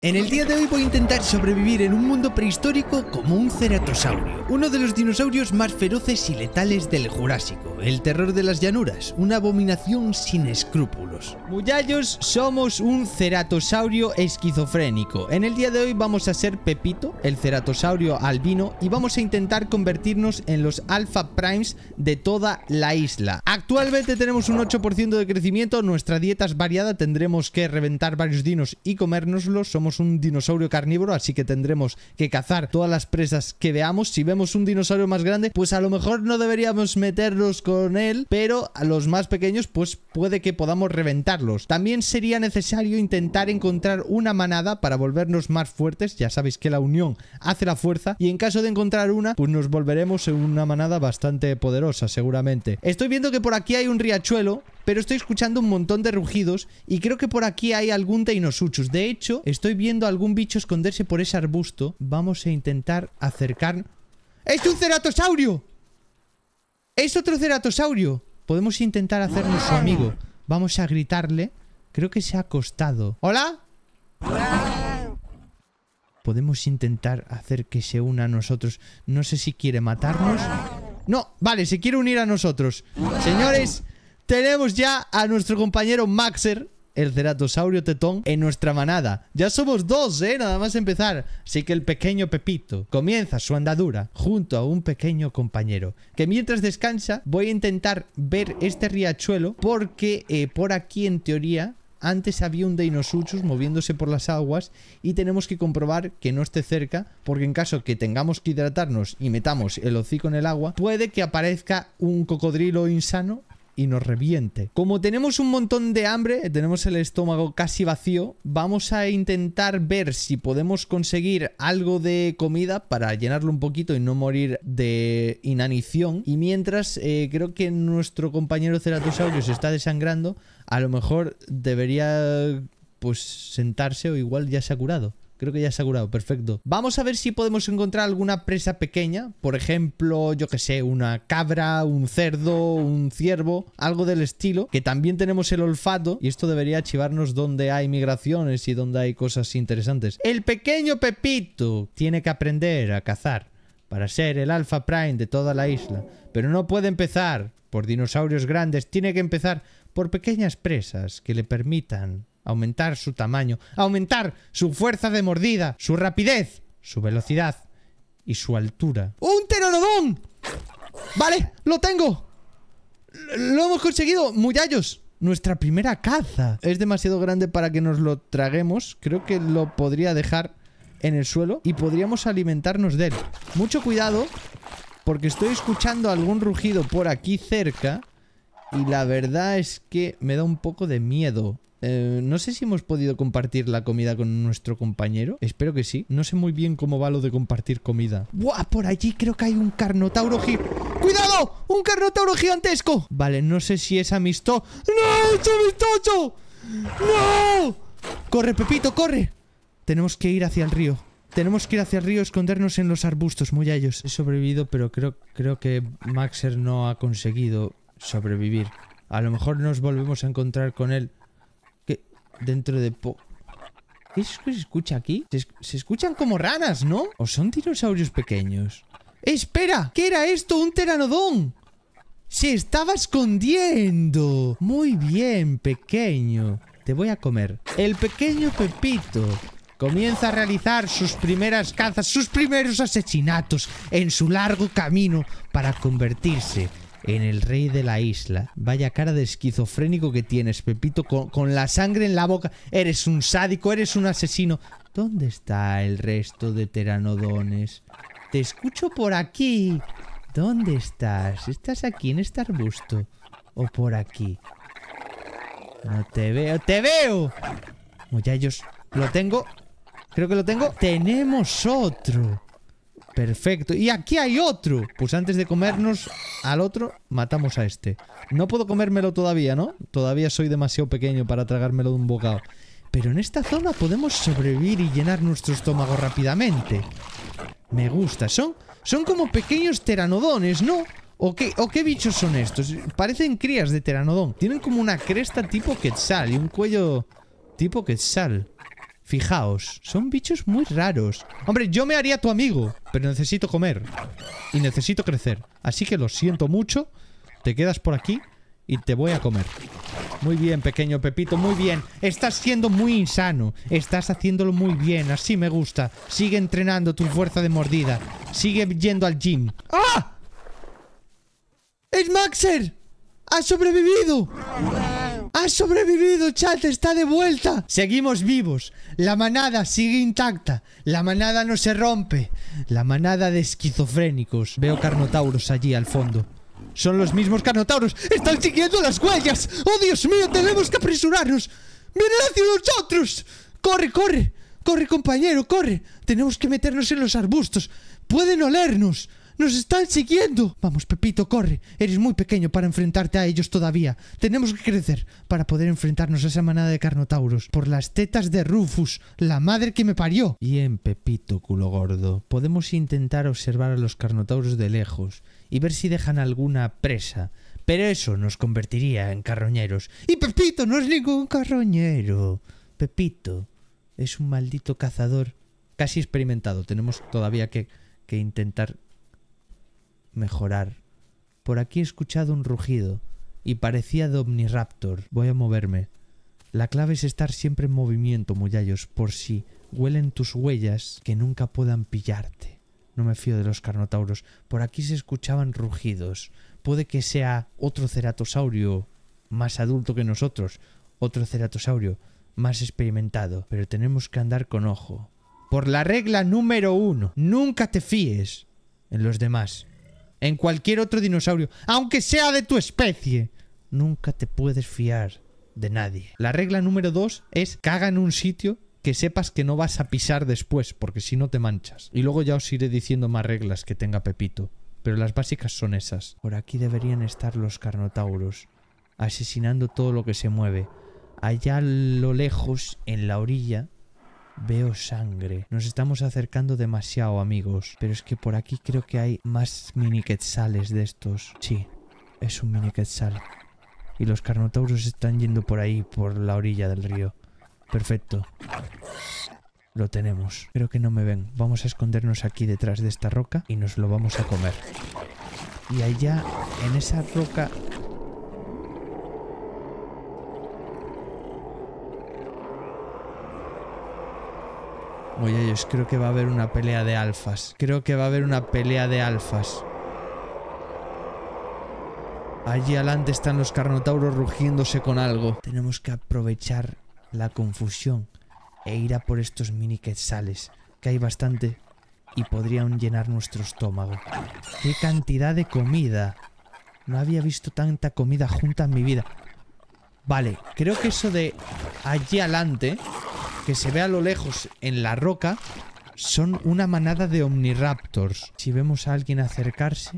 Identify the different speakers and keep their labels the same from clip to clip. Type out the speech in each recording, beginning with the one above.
Speaker 1: En el día de hoy voy a intentar sobrevivir en un mundo prehistórico como un ceratosaurio, uno de los dinosaurios más feroces y letales del Jurásico, el terror de las llanuras, una abominación sin escrúpulos. Muyallos, somos un ceratosaurio esquizofrénico. En el día de hoy vamos a ser Pepito, el ceratosaurio albino, y vamos a intentar convertirnos en los Alpha Primes de toda la isla. Actualmente tenemos un 8% de crecimiento, nuestra dieta es variada, tendremos que reventar varios dinos y comérnoslos. Somos un dinosaurio carnívoro, así que tendremos que cazar todas las presas que veamos. Si vemos un dinosaurio más grande, pues a lo mejor no deberíamos meternos con él, pero a los más pequeños pues puede que podamos reventarlos. También sería necesario intentar encontrar una manada para volvernos más fuertes. Ya sabéis que la unión hace la fuerza, y en caso de encontrar una, pues nos volveremos en una manada bastante poderosa seguramente. Estoy viendo que por aquí hay un riachuelo, pero estoy escuchando un montón de rugidos y creo que por aquí hay algún Deinosuchus. De hecho, estoy viendo algún bicho esconderse por ese arbusto. Vamos a intentar acercar... ¡Es un ceratosaurio! ¡Es otro ceratosaurio! Podemos intentar hacernos su amigo. Vamos a gritarle. Creo que se ha acostado. ¿Hola? Podemos intentar hacer que se una a nosotros. No sé si quiere matarnos. No, vale, se quiere unir a nosotros. Señores, tenemos ya a nuestro compañero Maxer, el ceratosaurio tetón, en nuestra manada. Ya somos dos, nada más empezar. Así que el pequeño Pepito comienza su andadura junto a un pequeño compañero, que mientras descansa voy a intentar ver este riachuelo, porque por aquí en teoría antes había un Deinosuchus moviéndose por las aguas y tenemos que comprobar que no esté cerca, porque en caso que tengamos que hidratarnos y metamos el hocico en el agua, puede que aparezca un cocodrilo insano y nos reviente. Como tenemos un montón de hambre, tenemos el estómago casi vacío, vamos a intentar ver si podemos conseguir algo de comida para llenarlo un poquito y no morir de inanición. Y mientras creo que nuestro compañero ceratosaurio se está desangrando, a lo mejor debería pues sentarse, o igual ya se ha curado. Creo que ya se ha curado, perfecto. Vamos a ver si podemos encontrar alguna presa pequeña. Por ejemplo, yo que sé, una cabra, un cerdo, un ciervo, algo del estilo. Que también tenemos el olfato, y esto debería chivarnos donde hay migraciones y donde hay cosas interesantes. El pequeño Pepito tiene que aprender a cazar para ser el Alpha Prime de toda la isla. Pero no puede empezar por dinosaurios grandes, tiene que empezar por pequeñas presas que le permitan aumentar su tamaño, aumentar su fuerza de mordida, su rapidez, su velocidad y su altura. ¡Un pteranodón! Vale, lo tengo. Lo hemos conseguido, muyallos. Nuestra primera caza. Es demasiado grande para que nos lo traguemos. Creo que lo podría dejar en el suelo y podríamos alimentarnos de él. Mucho cuidado, porque estoy escuchando algún rugido por aquí cerca y la verdad es que me da un poco de miedo. No sé si hemos podido compartir la comida con nuestro compañero. Espero que sí. No sé muy bien cómo va lo de compartir comida. ¡Buah! Por allí creo que hay un carnotauro ¡Cuidado! ¡Un carnotauro gigantesco! Vale, no sé si es amistoso. ¡No! ¡Es amistoso! ¡No! ¡Corre, Pepito, corre! Tenemos que ir hacia el río. Tenemos que ir hacia el río, escondernos en los arbustos, muyallos. He sobrevivido, pero creo que Maxer no ha conseguido sobrevivir. A lo mejor nos volvemos a encontrar con él dentro de ¿Qué se escucha aquí? Se escuchan como ranas, ¿no? ¿O son dinosaurios pequeños? ¡Espera! ¿Qué era esto? ¡Un pteranodón! ¡Se estaba escondiendo! Muy bien, pequeño. Te voy a comer. El pequeño Pepito comienza a realizar sus primeras cazas, sus primeros asesinatos en su largo camino para convertirse en el rey de la isla. Vaya cara de esquizofrénico que tienes, Pepito, con la sangre en la boca. Eres un sádico, eres un asesino. ¿Dónde está el resto de pteranodones? Te escucho por aquí. ¿Dónde estás? ¿Estás aquí en este arbusto? ¿O por aquí? No te veo. ¡Te veo! Muyallos, lo tengo. Creo que lo tengo. Tenemos otro. Perfecto. Y aquí hay otro. Pues antes de comernos al otro, matamos a este. No puedo comérmelo todavía, ¿no? Todavía soy demasiado pequeño para tragármelo de un bocado. Pero en esta zona podemos sobrevivir y llenar nuestro estómago rápidamente. Me gusta. Son como pequeños pteranodones, ¿no? ¿O qué bichos son estos? Parecen crías de pteranodón. Tienen como una cresta tipo quetzal y un cuello tipo quetzal. Fijaos, son bichos muy raros. Hombre, yo me haría tu amigo, pero necesito comer. Y necesito crecer. Así que lo siento mucho. Te quedas por aquí y te voy a comer. Muy bien, pequeño Pepito, muy bien. Estás siendo muy insano. Estás haciéndolo muy bien, así me gusta. Sigue entrenando tu fuerza de mordida. Sigue yendo al gym. ¡Ah! ¡Es Maxer! ¡Ha sobrevivido! ¡Ha sobrevivido, chat! ¡Está de vuelta! Seguimos vivos. La manada sigue intacta. La manada no se rompe. La manada de esquizofrénicos. Veo carnotauros allí al fondo. Son los mismos carnotauros. ¡Están siguiendo las huellas! ¡Oh, Dios mío! ¡Tenemos que apresurarnos! ¡Vienen hacia nosotros! ¡Corre, corre! ¡Corre, compañero, corre! Tenemos que meternos en los arbustos. ¡Pueden olernos! ¡Nos están siguiendo! Vamos, Pepito, corre. Eres muy pequeño para enfrentarte a ellos todavía. Tenemos que crecer para poder enfrentarnos a esa manada de carnotauros. Por las tetas de Rufus, la madre que me parió. Bien, Pepito, culo gordo. Podemos intentar observar a los carnotauros de lejos y ver si dejan alguna presa. Pero eso nos convertiría en carroñeros. Y Pepito no es ningún carroñero. Pepito es un maldito cazador casi experimentado. Tenemos todavía que intentar mejorar. Por aquí he escuchado un rugido y parecía de Omniraptor. Voy a moverme. La clave es estar siempre en movimiento, muyallos, por si huelen tus huellas que nunca puedan pillarte. No me fío de los carnotauros. Por aquí se escuchaban rugidos. Puede que sea otro ceratosaurio más adulto que nosotros, otro ceratosaurio más experimentado, pero tenemos que andar con ojo. Por la regla número 1, nunca te fíes en los demás. En cualquier otro dinosaurio, aunque sea de tu especie, nunca te puedes fiar de nadie. La regla número 2 es caga en un sitio que sepas que no vas a pisar después, porque si no te manchas. Y luego ya os iré diciendo más reglas que tenga Pepito, pero las básicas son esas. Por aquí deberían estar los carnotauros, asesinando todo lo que se mueve. Allá a lo lejos, en la orilla, veo sangre. Nos estamos acercando demasiado, amigos. Pero es que por aquí creo que hay más mini quetzales de estos. Sí, es un mini quetzal. Y los carnotauros están yendo por ahí, por la orilla del río. Perfecto. Lo tenemos. Creo que no me ven. Vamos a escondernos aquí detrás de esta roca y nos lo vamos a comer. Y allá, en esa roca... Oye, creo que va a haber una pelea de alfas. Creo que va a haber una pelea de alfas. Allí adelante están los carnotauros rugiéndose con algo. Tenemos que aprovechar la confusión e ir a por estos mini quetzales, que hay bastante y podrían llenar nuestro estómago. ¡Qué cantidad de comida! No había visto tanta comida junta en mi vida. Vale, creo que eso de allí adelante, que se ve a lo lejos en la roca, son una manada de omniraptors. Si vemos a alguien acercarse,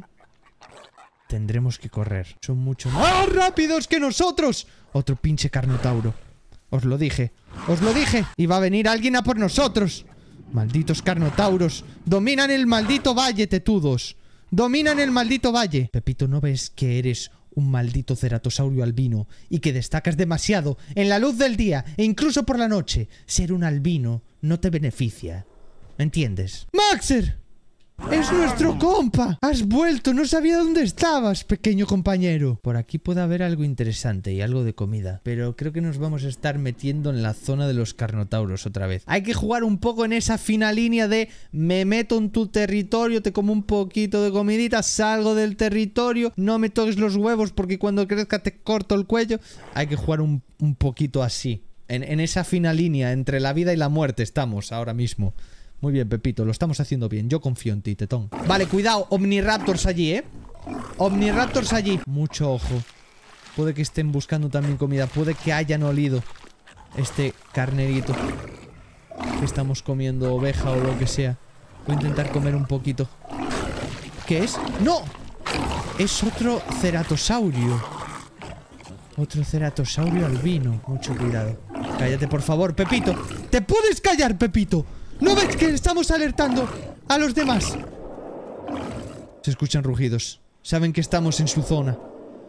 Speaker 1: tendremos que correr. Son mucho más rápidos que nosotros. Otro pinche carnotauro. Os lo dije. Os lo dije. Y va a venir alguien a por nosotros. Malditos carnotauros. Dominan el maldito valle, tetudos. Dominan el maldito valle. Pepito, ¿no ves que eres un maldito ceratosaurio albino y que destacas demasiado en la luz del día e incluso por la noche? Ser un albino no te beneficia. ¿Me entiendes? ¡Maxer! ¡Es nuestro compa! ¡Has vuelto! No sabía dónde estabas, pequeño compañero. Por aquí puede haber algo interesante y algo de comida, pero creo que nos vamos a estar metiendo en la zona de los carnotauros otra vez. Hay que jugar un poco en esa fina línea de me meto en tu territorio, te como un poquito de comidita, salgo del territorio, no me toques los huevos porque cuando crezca te corto el cuello. Hay que jugar un poquito así. En esa fina línea entre la vida y la muerte estamos ahora mismo. Muy bien, Pepito, lo estamos haciendo bien. Yo confío en ti, tetón. Vale, cuidado, omniraptors allí, ¿eh? Omniraptors allí. Mucho ojo. Puede que estén buscando también comida. Puede que hayan olido este carnerito que estamos comiendo, oveja o lo que sea. Voy a intentar comer un poquito. ¿Qué es? ¡No! Es otro ceratosaurio. Otro ceratosaurio albino. Mucho cuidado. Cállate, por favor, Pepito. ¿Te puedes callar, Pepito? ¿No ves que estamos alertando a los demás? Se escuchan rugidos. Saben que estamos en su zona.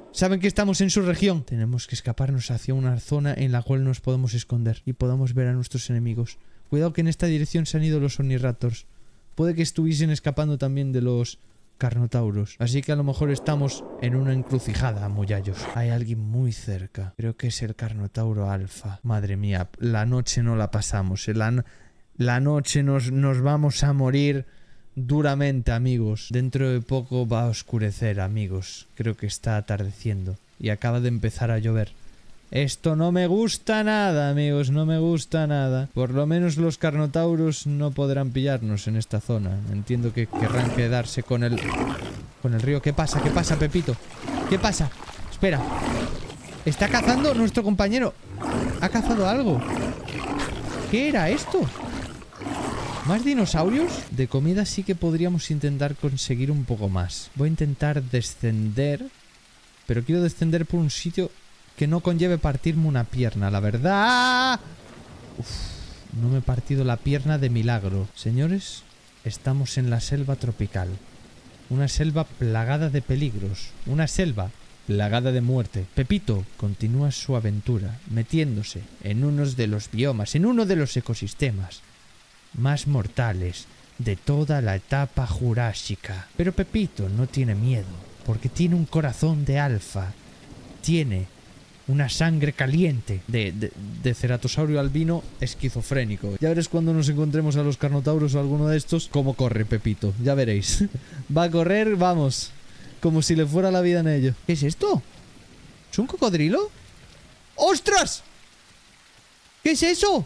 Speaker 1: Saben que estamos en su región. Tenemos que escaparnos hacia una zona en la cual nos podemos esconder y podamos ver a nuestros enemigos. Cuidado que en esta dirección se han ido los Omniraptors. Puede que estuviesen escapando también de los Carnotauros. Así que a lo mejor estamos en una encrucijada, muyallos. Hay alguien muy cerca. Creo que es el Carnotauro Alfa. Madre mía, la noche no la pasamos. La noche nos vamos a morir duramente, amigos. Dentro de poco va a oscurecer, amigos. Creo que está atardeciendo y acaba de empezar a llover. Esto no me gusta nada, amigos, no me gusta nada. Por lo menos los Carnotauros no podrán pillarnos en esta zona. Entiendo que querrán quedarse con el río. ¿Qué pasa? ¿Qué pasa, Pepito? ¿Qué pasa? Espera. ¿Está cazando nuestro compañero? ¿Ha cazado algo? ¿Qué era esto? ¿Más dinosaurios? De comida sí que podríamos intentar conseguir un poco más. Voy a intentar descender, pero quiero descender por un sitio que no conlleve partirme una pierna, la verdad. Uf, no me he partido la pierna de milagro. Señores, estamos en la selva tropical. Una selva plagada de peligros. Una selva plagada de muerte. Pepito continúa su aventura, metiéndose en uno de los biomas, en uno de los ecosistemas más mortales de toda la etapa jurásica. Pero Pepito no tiene miedo, porque tiene un corazón de alfa. Tiene una sangre caliente de ceratosaurio albino esquizofrénico. Ya veréis cuando nos encontremos a los Carnotauros o alguno de estos, cómo corre Pepito. Ya veréis. Va a correr, vamos, como si le fuera la vida en ello. ¿Qué es esto? ¿Es un cocodrilo? ¡Ostras! ¿Qué es eso?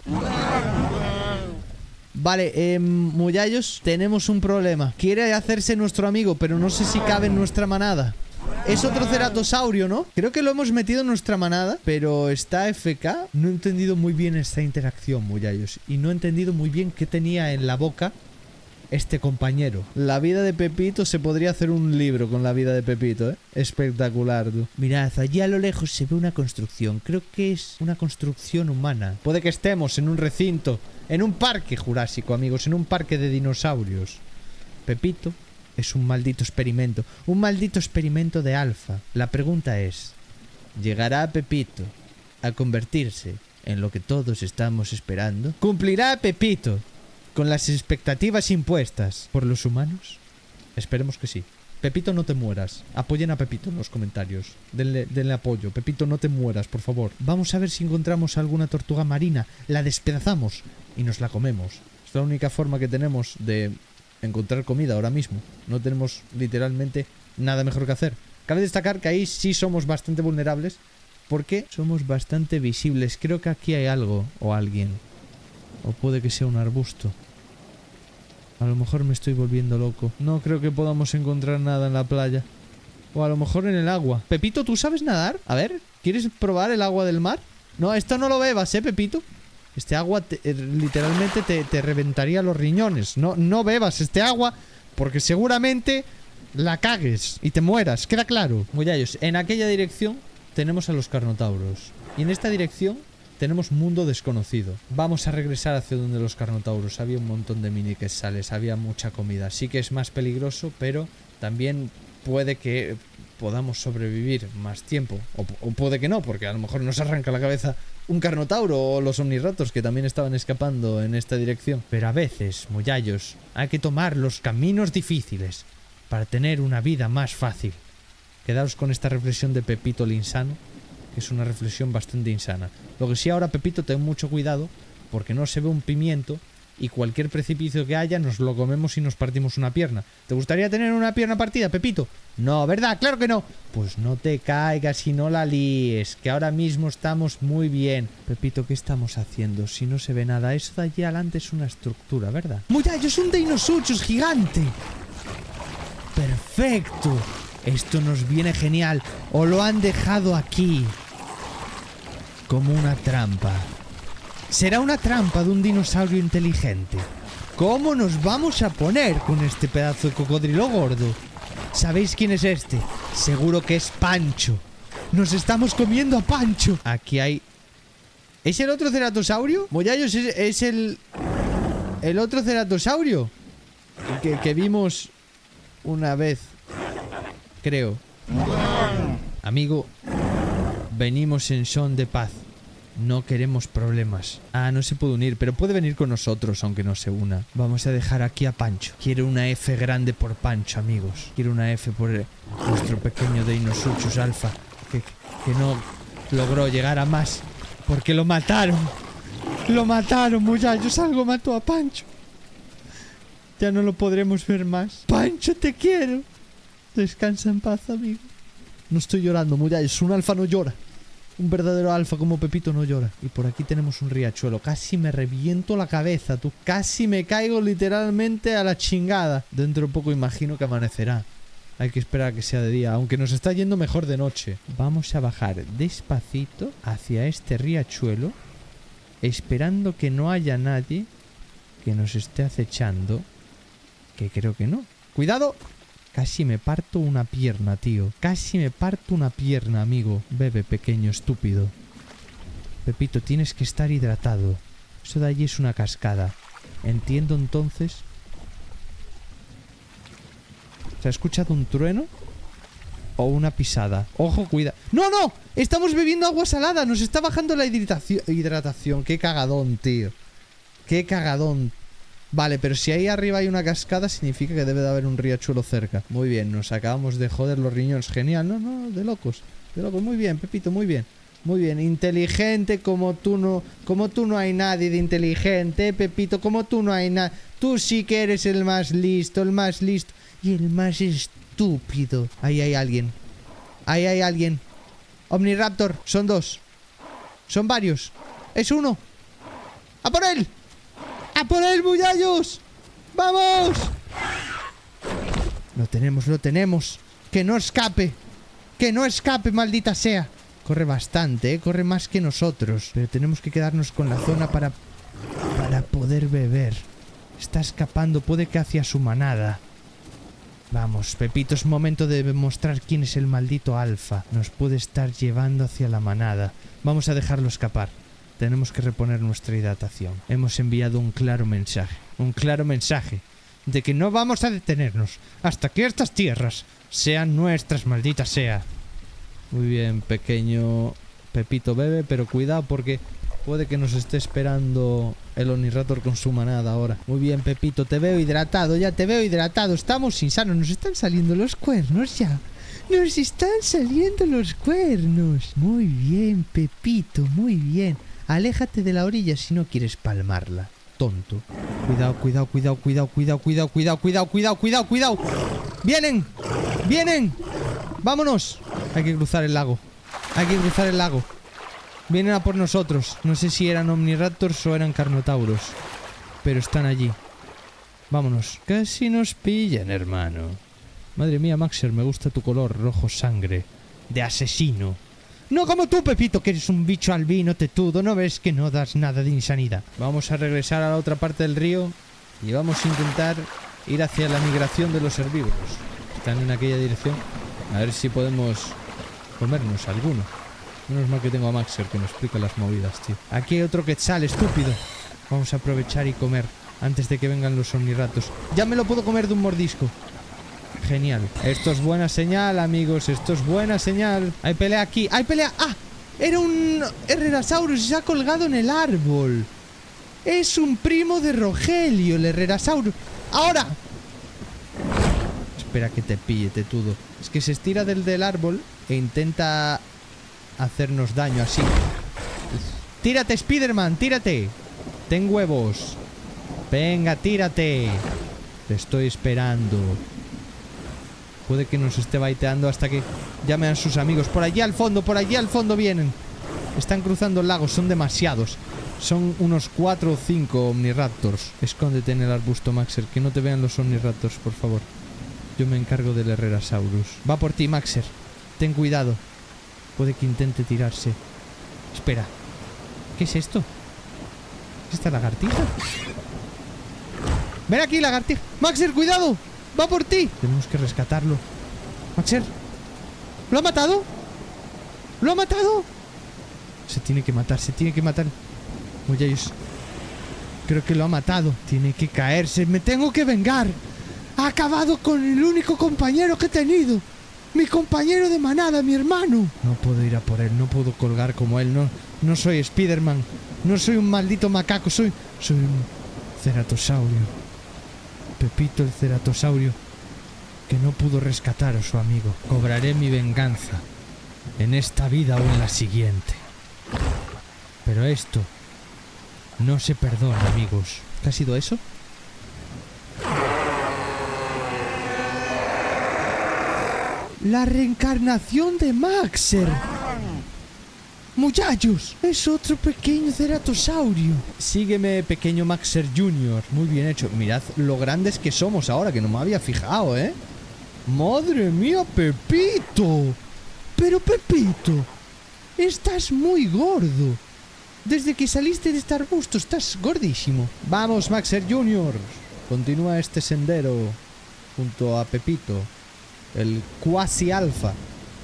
Speaker 1: Vale, muyallos, tenemos un problema. Quiere hacerse nuestro amigo, pero no sé si cabe en nuestra manada. Es otro ceratosaurio, ¿no? Creo que lo hemos metido en nuestra manada, pero está FK. No he entendido muy bien esta interacción, muyallos. Y no he entendido muy bien qué tenía en la boca este compañero. La vida de Pepito, se podría hacer un libro con la vida de Pepito, ¿eh? Espectacular, tú. Mirad, allí a lo lejos se ve una construcción. Creo que es una construcción humana. Puede que estemos en un recinto, en un parque jurásico, amigos, en un parque de dinosaurios. Pepito es un maldito experimento de alfa. La pregunta es, ¿llegará Pepito a convertirse en lo que todos estamos esperando? ¿Cumplirá Pepito con las expectativas impuestas por los humanos? Esperemos que sí. Pepito, no te mueras. Apoyen a Pepito en los comentarios. Denle apoyo. Pepito, no te mueras, por favor. Vamos a ver si encontramos alguna tortuga marina. La despedazamos y nos la comemos. Es la única forma que tenemos de encontrar comida ahora mismo. No tenemos literalmente nada mejor que hacer. Cabe destacar que ahí sí somos bastante vulnerables, porque somos bastante visibles. Creo que aquí hay algo o alguien. O puede que sea un arbusto. A lo mejor me estoy volviendo loco. No creo que podamos encontrar nada en la playa. O a lo mejor en el agua. Pepito, ¿tú sabes nadar? A ver, ¿quieres probar el agua del mar? No, esto no lo bebas, Pepito. Este agua literalmente te reventaría los riñones. No bebas este agua porque seguramente la cagues y te mueras. Queda claro. Muyallos, en aquella dirección tenemos a los Carnotauros. Y en esta dirección tenemos mundo desconocido. Vamos a regresar hacia donde los Carnotauros. Había un montón de mini quetzales, había mucha comida. Sí que es más peligroso, pero también puede que podamos sobrevivir más tiempo. O puede que no, porque a lo mejor nos arranca la cabeza un Carnotauro o los Omniraptors, que también estaban escapando en esta dirección. Pero a veces, muyallos, hay que tomar los caminos difíciles para tener una vida más fácil. Quedaos con esta reflexión de Pepito el insano, que es una reflexión bastante insana. Lo que sí, ahora, Pepito, ten mucho cuidado, porque no se ve un pimiento y cualquier precipicio que haya nos lo comemos y nos partimos una pierna. ¿Te gustaría tener una pierna partida, Pepito? No, ¿verdad? ¡Claro que no! Pues no te caigas y no la líes, que ahora mismo estamos muy bien. Pepito, ¿qué estamos haciendo? Si no se ve nada, eso de allí adelante es una estructura, ¿verdad? ¡Muyallo, es un Deinosuchus gigante! ¡Perfecto! Esto nos viene genial. O lo han dejado aquí como una trampa. Será una trampa de un dinosaurio inteligente. ¿Cómo nos vamos a poner con este pedazo de cocodrilo gordo? ¿Sabéis quién es este? Seguro que es Pancho. Nos estamos comiendo a Pancho. Aquí hay... ¿Es el otro ceratosaurio? Muyallos, es el otro ceratosaurio que vimos una vez, creo. Amigo, venimos en son de paz. No queremos problemas. Ah, no se puede unir, pero puede venir con nosotros, aunque no se una. Vamos a dejar aquí a Pancho. Quiero una F grande por Pancho, amigos. Quiero una F por nuestro pequeño Deinosuchus Alpha, que no logró llegar a más, porque lo mataron. Lo mataron, muchachos. Algo mató a Pancho. Ya no lo podremos ver más. Pancho, te quiero. Descansa en paz, amigo. No estoy llorando, muchachos. Un alfa no llora. Un verdadero alfa como Pepito no llora. Y por aquí tenemos un riachuelo. Casi me reviento la cabeza, tú. Casi me caigo literalmente a la chingada. Dentro de poco imagino que amanecerá. Hay que esperar a que sea de día, aunque nos está yendo mejor de noche. Vamos a bajar despacito hacia este riachuelo, esperando que no haya nadie que nos esté acechando. Que creo que no. ¡Cuidado! Casi me parto una pierna, tío. Casi me parto una pierna, amigo. Bebe, pequeño estúpido. Pepito, tienes que estar hidratado. Eso de allí es una cascada. Entiendo entonces. ¿Se ha escuchado un trueno? ¿O una pisada? Ojo, cuida. ¡No, no! Estamos bebiendo agua salada. Nos está bajando la hidratación. Qué cagadón, tío. Qué cagadón. Vale, pero si ahí arriba hay una cascada, significa que debe de haber un riachuelo cerca. Muy bien, nos acabamos de joder los riñones. Genial, no, no, de locos. De locos, muy bien, Pepito, muy bien. Muy bien, inteligente como tú no hay nadie de inteligente, Pepito, como tú no hay nadie. Tú sí que eres el más listo y el más estúpido. Ahí hay alguien. Ahí hay alguien. Omniraptor, son dos. Son varios. Es uno. ¡A por él! ¡A por él, muchachos! ¡Vamos! Lo tenemos. Que no escape. Que no escape, maldita sea. Corre bastante, corre más que nosotros. Pero tenemos que quedarnos con la zona para poder beber. Está escapando, puede que hacia su manada. Vamos, Pepito, es momento de demostrar quién es el maldito alfa. Nos puede estar llevando hacia la manada. Vamos a dejarlo escapar. Tenemos que reponer nuestra hidratación. Hemos enviado un claro mensaje. Un claro mensaje de que no vamos a detenernos hasta que estas tierras sean nuestras, maldita sea. Muy bien, pequeño Pepito, bebe, pero cuidado porque puede que nos esté esperando el Omniraptor con su manada ahora. Muy bien, Pepito, te veo hidratado, ya te veo hidratado. Estamos insanos, nos están saliendo los cuernos ya. Nos están saliendo los cuernos. Muy bien, Pepito, muy bien. Aléjate de la orilla si no quieres palmarla, tonto. Cuidado. Vienen. Vámonos. Hay que cruzar el lago. Vienen a por nosotros. No sé si eran Omniraptors o eran Carnotauros, pero están allí. Vámonos. Casi nos pillan, hermano. Madre mía, Maxer, me gusta tu color rojo sangre de asesino. No como tú, Pepito, que eres un bicho albino tetudo. ¿No ves que no das nada de insanidad? Vamos a regresar a la otra parte del río y vamos a intentar ir hacia la migración de los herbívoros. Están en aquella dirección. A ver si podemos comernos alguno. Menos mal que tengo a Maxer que me explica las movidas, tío. Aquí hay otro quetzal, estúpido. Vamos a aprovechar y comer antes de que vengan los omniraptors. Ya me lo puedo comer de un mordisco. Genial. Esto es buena señal, amigos. Esto es buena señal. Hay pelea aquí. ¡Hay pelea! ¡Ah! Era un Herrerasaurus y se ha colgado en el árbol. Es un primo de Rogelio, el Herrerasaurus. ¡Ahora! Espera que te pille, tetudo. Es que se estira del árbol e intenta hacernos daño así. ¡Tírate, Spiderman! ¡Tírate! Ten huevos. Venga, tírate. Te estoy esperando. Puede que nos esté baiteando hasta que llamen a sus amigos. Por allí al fondo vienen. Están cruzando el lago, son demasiados. Son unos 4 o 5 Omniraptors. Escóndete en el arbusto, Maxer, que no te vean los Omniraptors, por favor. Yo me encargo del Herrerasaurus. Va por ti, Maxer. Ten cuidado. Puede que intente tirarse. Espera. ¿Qué es esto? ¿Es esta lagartija? ¡Ven aquí, lagartija! ¡Maxer, cuidado! ¡Va por ti! Tenemos que rescatarlo. ¡Maxer! ¿Lo ha matado? ¡Lo ha matado! Se tiene que matar. Muchachos, creo que lo ha matado. Tiene que caerse. ¡Me tengo que vengar! ¡Ha acabado con el único compañero que he tenido! Mi compañero de manada, mi hermano. No puedo ir a por él, no puedo colgar como él. No soy Spider-Man. No soy un maldito macaco, soy un ceratosaurio. Pepito el ceratosaurio, que no pudo rescatar a su amigo. Cobraré mi venganza, en esta vida o en la siguiente. Pero esto no se perdona, amigos. ¿Qué ha sido eso? La reencarnación de Maxer. ¡Muchachos! Es otro pequeño ceratosaurio. Sígueme, pequeño Maxer Jr. Muy bien hecho. Mirad lo grandes que somos ahora, que no me había fijado, ¿eh? ¡Madre mía, Pepito! Pero Pepito, estás muy gordo. Desde que saliste de este arbusto estás gordísimo. Vamos, Maxer Jr. Continúa este sendero junto a Pepito, el Quasi Alpha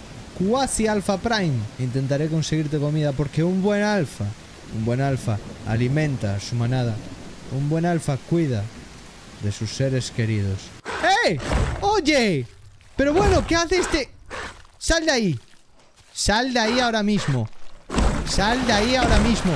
Speaker 1: Prime. Intentaré conseguirte comida porque un buen alfa alimenta a su manada. Un buen alfa cuida de sus seres queridos. ¡Ey! ¡Oye! Pero bueno, ¿qué hace este? ¡Sal de ahí! ¡Sal de ahí ahora mismo! ¡Sal de ahí ahora mismo!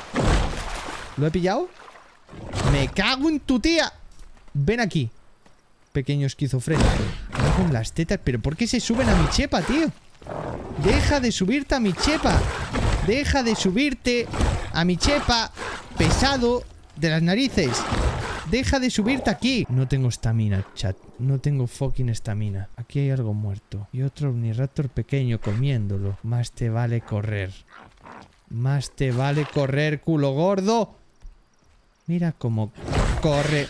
Speaker 1: ¿Lo he pillado? ¡Me cago en tu tía! Ven aquí, pequeño esquizofrénico. Me con las tetas. ¿Pero por qué se suben a mi chepa, tío? Deja de subirte a mi chepa. Deja de subirte a mi chepa, pesado de las narices. Deja de subirte aquí. No tengo estamina, chat. No tengo fucking estamina. Aquí hay algo muerto. Y otro Omniraptor pequeño comiéndolo. Más te vale correr. Más te vale correr, culo gordo. Mira cómo corre.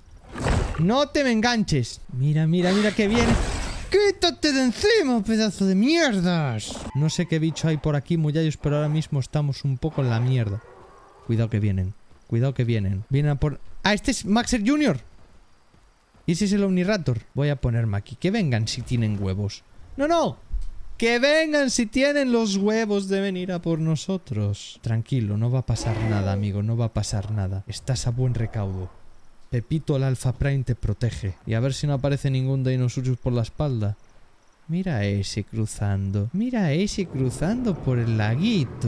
Speaker 1: No te me enganches. Mira, mira, mira que viene. ¡Quítate de encima, pedazo de mierdas! No sé qué bicho hay por aquí, muyallos, pero ahora mismo estamos un poco en la mierda. Cuidado que vienen. Cuidado que vienen. Vienen a por... ¡Ah, este es Maxer Jr! Y ese es el Omniraptor. Voy a ponerme aquí. Que vengan si tienen huevos. ¡No, no! ¡Que vengan si tienen los huevos de venir a por nosotros! Tranquilo, no va a pasar nada, amigo. No va a pasar nada. Estás a buen recaudo. Pepito el Alpha Prime te protege. Y a ver si no aparece ningún Dinosaurus por la espalda. Mira a ese cruzando. Mira a ese cruzando por el laguito.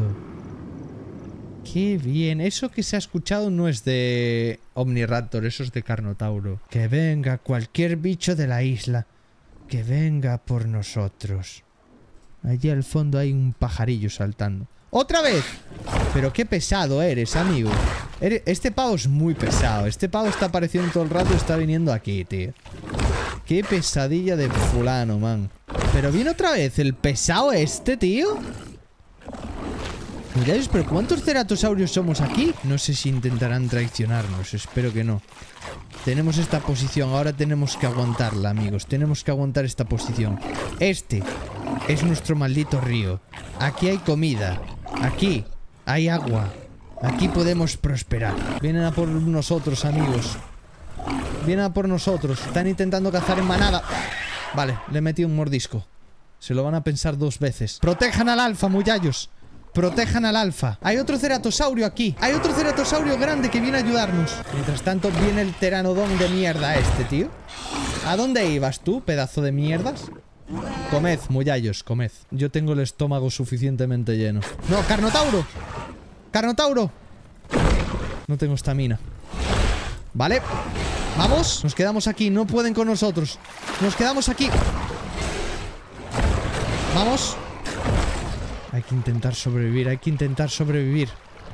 Speaker 1: ¡Qué bien! Eso que se ha escuchado no es de Omniraptor, eso es de Carnotauro. Que venga cualquier bicho de la isla. Que venga por nosotros. Allí al fondo hay un pajarillo saltando. ¡Otra vez! Pero qué pesado eres, amigo. Este pavo es muy pesado. Este pavo está apareciendo todo el rato y está viniendo aquí, tío. Qué pesadilla de fulano, man. Pero viene otra vez el pesado este, tío. Miráis, pero ¿cuántos ceratosaurios somos aquí? No sé si intentarán traicionarnos. Espero que no. Tenemos esta posición. Ahora tenemos que aguantarla, amigos. Tenemos que aguantar esta posición. Este es nuestro maldito río. Aquí hay comida. Aquí hay agua. Aquí podemos prosperar. Vienen a por nosotros, amigos. Vienen a por nosotros. Están intentando cazar en manada. Vale, le he metido un mordisco. Se lo van a pensar dos veces. Protejan al alfa, muyallos. Protejan al alfa. Hay otro ceratosaurio aquí. Hay otro ceratosaurio grande que viene a ayudarnos. Mientras tanto viene el teranodón de mierda este, tío. ¿A dónde ibas tú, pedazo de mierdas? Comed, muyallos, comed. Yo tengo el estómago suficientemente lleno. ¡No, Carnotauro! ¡Carnotauro! No tengo estamina. Vale. Vamos. Nos quedamos aquí. No pueden con nosotros. Nos quedamos aquí. Vamos. Hay que intentar sobrevivir. Hay que intentar sobrevivir.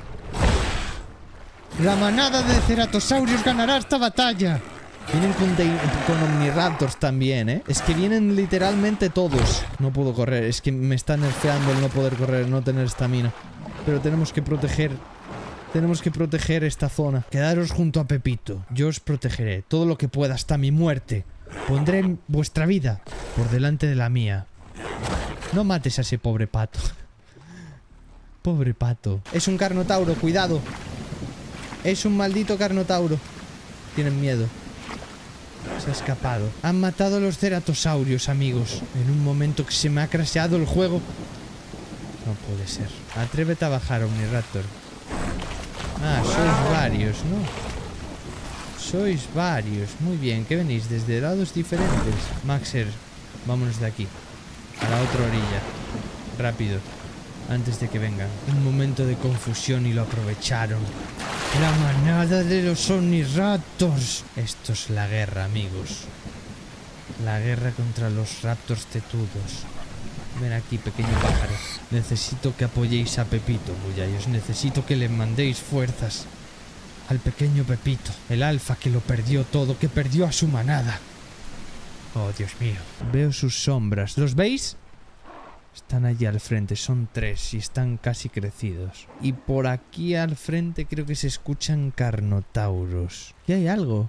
Speaker 1: La manada de ceratosaurios ganará esta batalla. Vienen con Omniraptors también, ¿eh? Es que vienen literalmente todos. No puedo correr. Es que me está nerfeando el no poder correr, no tener estamina. Pero tenemos que proteger. Tenemos que proteger esta zona. Quedaros junto a Pepito. Yo os protegeré todo lo que pueda hasta mi muerte. Pondré vuestra vida por delante de la mía. No mates a ese pobre pato. Pobre pato. Es un Carnotauro, cuidado. Es un maldito Carnotauro. Tienen miedo. Se ha escapado. Han matado a los ceratosaurios, amigos. En un momento que se me ha crasheado el juego. No puede ser. Atrévete a bajar, Omniraptor. Ah, sois varios, ¿no? Sois varios. Muy bien, ¿qué venís? Desde lados diferentes. Maxer, vámonos de aquí. la otra orilla. Rápido. Antes de que vengan. Un momento de confusión y lo aprovecharon. La manada de los Omniraptors. Esto es la guerra, amigos. La guerra contra los raptors tetudos. Ven aquí, pequeño pájaro. Necesito que apoyéis a Pepito, Muyayos. Necesito que le mandéis fuerzas al pequeño Pepito. El alfa que lo perdió todo, que perdió a su manada. Oh, Dios mío. Veo sus sombras. ¿Los veis? Están allí al frente, son 3 y están casi crecidos. Y por aquí al frente creo que se escuchan carnotauros. Y hay algo.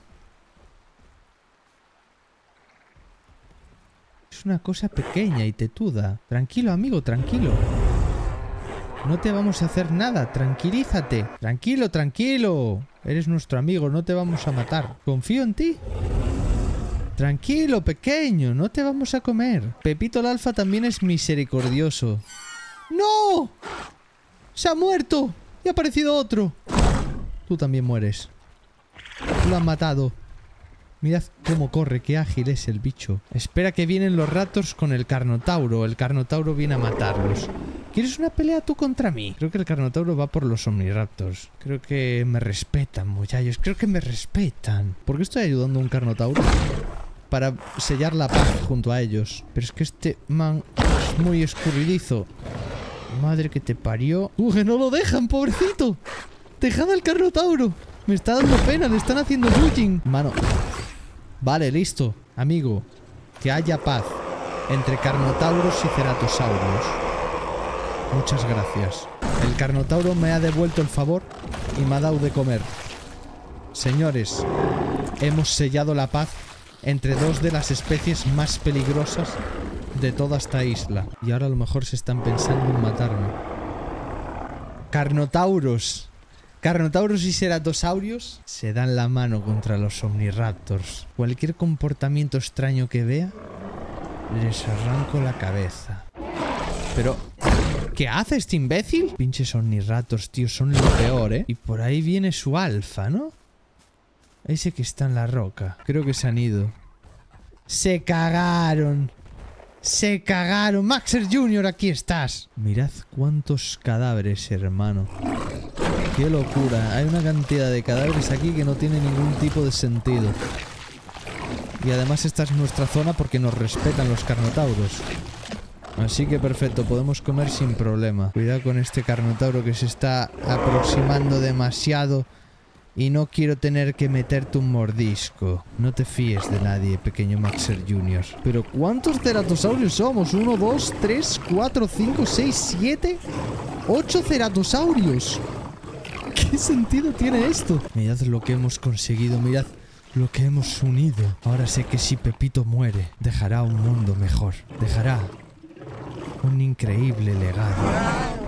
Speaker 1: Es una cosa pequeña y tetuda. Tranquilo, amigo, tranquilo. No te vamos a hacer nada, tranquilízate. Tranquilo, tranquilo. Eres nuestro amigo, no te vamos a matar. Confío en ti. Tranquilo, pequeño, no te vamos a comer. Pepito el Alfa también es misericordioso. ¡No! ¡Se ha muerto! Y ha aparecido otro. Tú también mueres. Lo han matado. Mirad cómo corre, qué ágil es el bicho. Espera que vienen los raptors con el Carnotauro. El Carnotauro viene a matarlos. ¿Quieres una pelea tú contra mí? Creo que el Carnotauro va por los Omniraptors. Creo que me respetan, muchachos. Creo que me respetan. ¿Por qué estoy ayudando a un Carnotauro? Para sellar la paz junto a ellos. Pero es que este man es muy escurridizo. Madre que te parió. Que no lo dejan, pobrecito. Dejad al Carnotauro. Me está dando pena, le están haciendo bullying. Mano. Vale, listo. Amigo. Que haya paz entre Carnotauros y Ceratosaurios. Muchas gracias. El Carnotauro me ha devuelto el favor y me ha dado de comer. Señores, hemos sellado la paz entre 2 de las especies más peligrosas de toda esta isla. Y ahora a lo mejor se están pensando en matarme. Carnotauros. Carnotauros y Ceratosaurios se dan la mano contra los Omniraptors. Cualquier comportamiento extraño que vea, les arranco la cabeza. Pero... ¿qué hace este imbécil? Pinches Omniraptors, tío, son lo peor, ¿eh? Y por ahí viene su alfa, ¿no? Ese que está en la roca. Creo que se han ido. ¡Se cagaron! ¡Se cagaron! ¡Maxer Jr., aquí estás! Mirad cuántos cadáveres, hermano. ¡Qué locura! Hay una cantidad de cadáveres aquí que no tiene ningún tipo de sentido. Y además esta es nuestra zona porque nos respetan los Carnotauros. Así que perfecto, podemos comer sin problema. Cuidado con este Carnotauro que se está aproximando demasiado. Y no quiero tener que meterte un mordisco. No te fíes de nadie, pequeño Maxer Jr. Pero ¿cuántos ceratosaurios somos? 1, 2, 3, 4, 5, 6, 7... 8 ceratosaurios. ¿Qué sentido tiene esto? Mirad lo que hemos conseguido, mirad lo que hemos unido. Ahora sé que si Pepito muere, dejará un mundo mejor. Dejará un increíble legado.